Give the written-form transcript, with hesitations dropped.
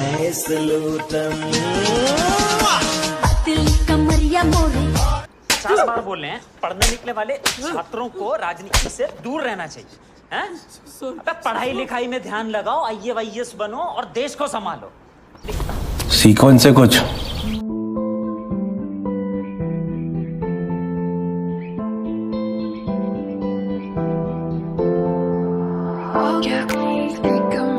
50 बार बोल रहे हैं पढ़ने निकले वाले छात्रों को राजनीति से दूर रहना चाहिए हैं? अबे पढ़ाई लिखाई में ध्यान लगाओ, IAS बनो और देश को संभालो। सीखो इनसे कुछ। Yeah,